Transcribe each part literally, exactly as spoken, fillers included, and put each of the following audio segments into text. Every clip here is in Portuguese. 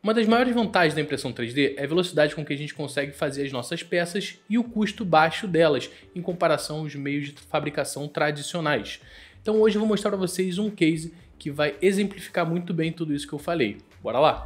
Uma das maiores vantagens da impressão três D é a velocidade com que a gente consegue fazer as nossas peças e o custo baixo delas, em comparação aos meios de fabricação tradicionais. Então hoje eu vou mostrar para vocês um case que vai exemplificar muito bem tudo isso que eu falei. Bora lá!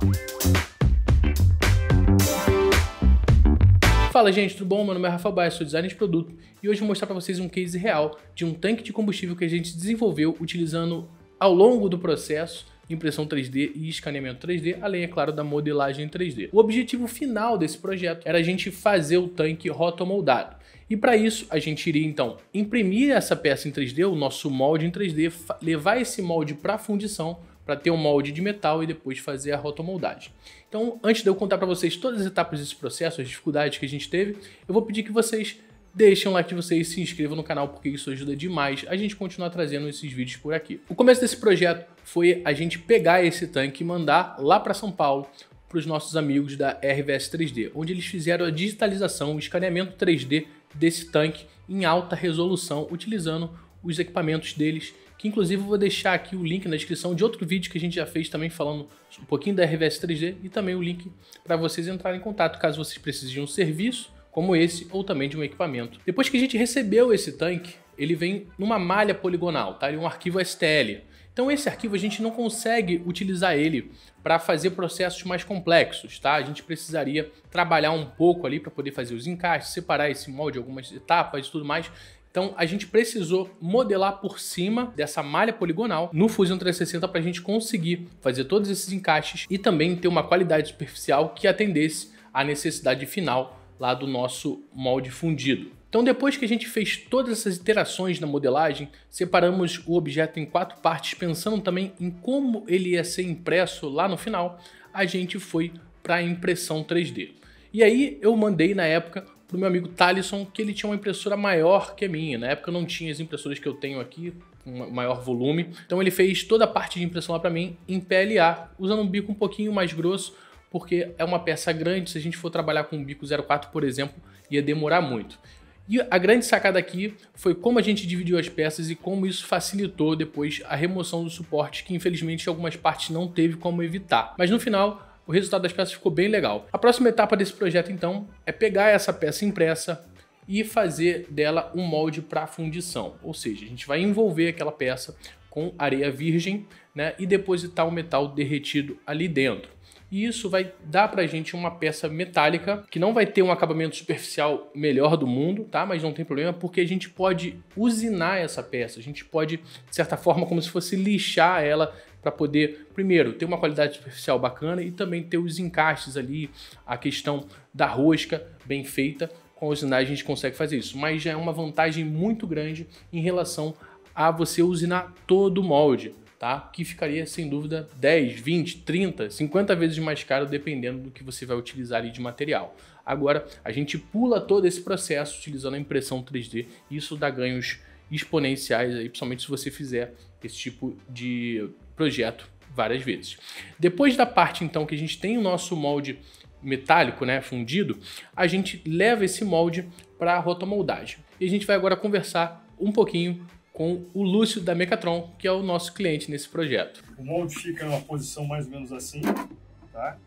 Fala gente, tudo bom? Meu nome é Rafael Baia, sou designer de produto e hoje eu vou mostrar para vocês um case real de um tanque de combustível que a gente desenvolveu utilizando ao longo do processo impressão três D e escaneamento três D, além, é claro, da modelagem três D. O objetivo final desse projeto era a gente fazer o tanque rotomoldado. E para isso, a gente iria, então, imprimir essa peça em três D, o nosso molde em três D, levar esse molde para fundição, para ter um molde de metal e depois fazer a rotomoldagem. Então, antes de eu contar para vocês todas as etapas desse processo, as dificuldades que a gente teve, eu vou pedir que vocês deixem um like de vocês e se inscrevam no canal, porque isso ajuda demais a gente continuar trazendo esses vídeos por aqui. O começo desse projeto foi a gente pegar esse tanque e mandar lá para São Paulo para os nossos amigos da R V S três D, onde eles fizeram a digitalização, o escaneamento três D desse tanque em alta resolução, utilizando os equipamentos deles, que inclusive eu vou deixar aqui o link na descrição de outro vídeo que a gente já fez também falando um pouquinho da R V S três D e também o link para vocês entrarem em contato caso vocês precisem de um serviço como esse, ou também de um equipamento. Depois que a gente recebeu esse tanque, ele vem numa malha poligonal, tá? Ele é um arquivo S T L. Então esse arquivo a gente não consegue utilizar ele para fazer processos mais complexos, tá? A gente precisaria trabalhar um pouco ali para poder fazer os encaixes, separar esse molde, algumas etapas e tudo mais. Então a gente precisou modelar por cima dessa malha poligonal no Fusion trezentos e sessenta para a gente conseguir fazer todos esses encaixes e também ter uma qualidade superficial que atendesse à necessidade final lá do nosso molde fundido. Então depois que a gente fez todas essas iterações na modelagem, separamos o objeto em quatro partes, pensando também em como ele ia ser impresso lá no final, a gente foi para a impressão três D. E aí eu mandei na época para o meu amigo Thalisson, que ele tinha uma impressora maior que a minha. Na época eu não tinha as impressoras que eu tenho aqui, um maior volume. Então ele fez toda a parte de impressão lá para mim em P L A, usando um bico um pouquinho mais grosso, porque é uma peça grande. Se a gente for trabalhar com um bico zero quatro, por exemplo, ia demorar muito. E a grande sacada aqui foi como a gente dividiu as peças e como isso facilitou depois a remoção do suporte, que infelizmente algumas partes não teve como evitar. Mas no final, o resultado das peças ficou bem legal. A próxima etapa desse projeto, então, é pegar essa peça impressa e fazer dela um molde para fundição. Ou seja, a gente vai envolver aquela peça com areia virgem, né, e depositar o metal derretido ali dentro. E isso vai dar pra gente uma peça metálica que não vai ter um acabamento superficial melhor do mundo, tá? Mas não tem problema, porque a gente pode usinar essa peça, a gente pode, de certa forma, como se fosse lixar ela para poder, primeiro, ter uma qualidade superficial bacana e também ter os encaixes ali, a questão da rosca bem feita. Com a usinagem a gente consegue fazer isso, mas já é uma vantagem muito grande em relação a você usinar todo o molde, tá? Que ficaria sem dúvida dez, vinte, trinta, cinquenta vezes mais caro dependendo do que você vai utilizar ali de material. Agora a gente pula todo esse processo utilizando a impressão três D e isso dá ganhos exponenciais aí, principalmente se você fizer esse tipo de projeto várias vezes. Depois da parte então que a gente tem o nosso molde metálico, né, fundido, a gente leva esse molde para a rotomoldagem. E a gente vai agora conversar um pouquinho com o Lúcio da Mecatron, que é o nosso cliente nesse projeto. O molde fica numa posição mais ou menos assim, tá?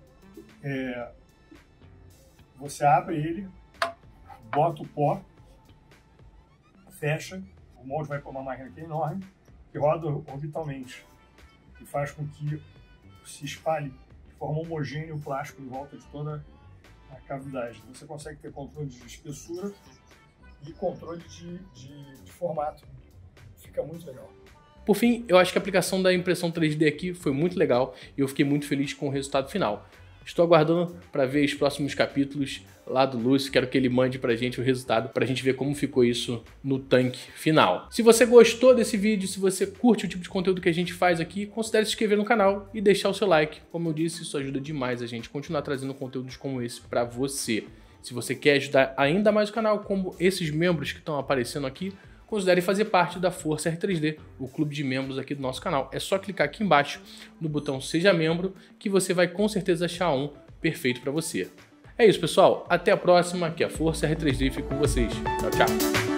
É, você abre ele, bota o pó, fecha, o molde vai para uma máquina que é enorme e roda orbitalmente e faz com que se espalhe de forma homogênea o plástico em volta de toda a cavidade. Você consegue ter controle de espessura e controle de, de, de formato. Fica muito legal. Por fim, eu acho que a aplicação da impressão três D aqui foi muito legal e eu fiquei muito feliz com o resultado final. Estou aguardando para ver os próximos capítulos lá do Lúcio, quero que ele mande pra gente o resultado, pra gente ver como ficou isso no tanque final. Se você gostou desse vídeo, se você curte o tipo de conteúdo que a gente faz aqui, considere se inscrever no canal e deixar o seu like. Como eu disse, isso ajuda demais a gente a continuar trazendo conteúdos como esse pra você. Se você quer ajudar ainda mais o canal, como esses membros que estão aparecendo aqui, considere fazer parte da Força R três D, o clube de membros aqui do nosso canal. É só clicar aqui embaixo no botão Seja Membro, que você vai com certeza achar um perfeito para você. É isso, pessoal. Até a próxima, que a Força R três D fica com vocês. Tchau, tchau.